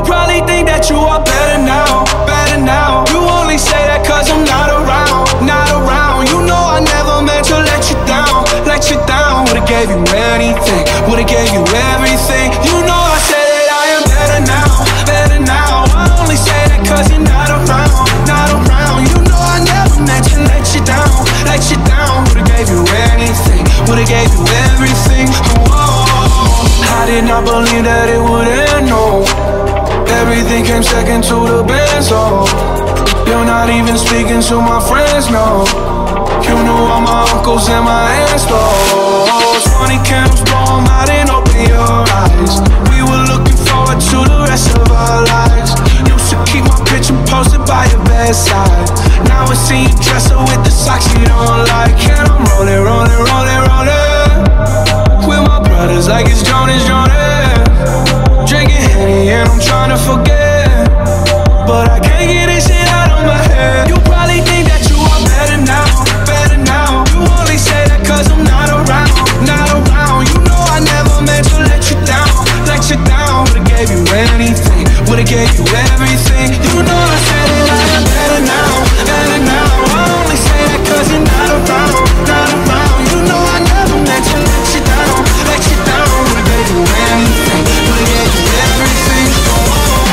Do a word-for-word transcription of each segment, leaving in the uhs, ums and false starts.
probably think that you are better now, better now. You only say that cause I'm not around, not around. You know I never meant to let you down, let you down. Would've gave you anything, would've gave you everything. You know I said that I am better now, better now. I only say that cause you're not around, not around. You know I never meant to let you down, let you down. Would've gave you anything, would've gave you everything. Whoa. I did not believe that it would end, no. Everything came second to the benzo. You're not even speaking to my friends, no. You know all my uncles and my aunts, though. Twenty candles, blow them out and open your eyes. We were looking forward to the rest of our lives. Used to keep my picture posted by your bedside. Now I see you dress up with the socks you don't like. And I'm rolling, rolling, rolling, rolling with my brothers like it's Jonas, Jonas. Drinking Henny and I'm trying to forget, but I can't get this shit out of my head. You probably think that you are better now, better now. You only say that cause I'm not around, not around. You know I never meant to let you down, let you down. Would've gave you anything, would've gave you everything. You know I said that I am better now, better now. I only say that cause you're not around, not around. You know I never meant to let you down, let you down. Would've gave you anything, would've gave you everything. Oh.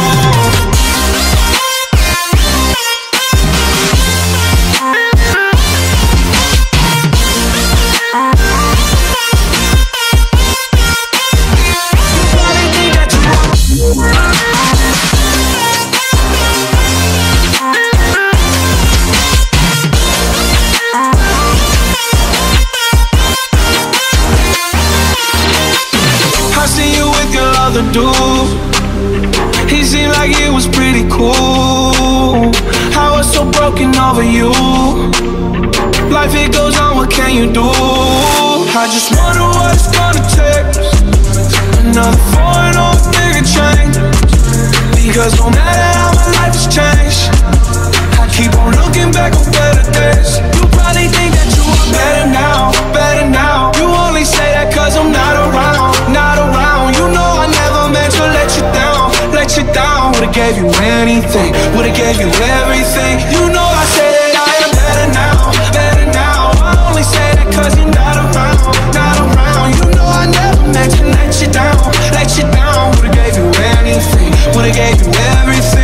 Dude, he seemed like he was pretty cool. I was so broken over you. Life it goes on, what can you do? I just wonder what it's gonna take. Another foreign or a bigger change. Because no matter how my life has changed, I keep on looking back on better days. You probably think that you are better now, better now. You only say that cause I'm not around, not around. You know I never meant to let you down, let you down. Would've gave you anything, would've gave you everything. You know I said that I am better now, better now. I only say that cause you're not around, not around. You know I never meant to let you down, let you down. Would've gave you anything, would've gave you everything.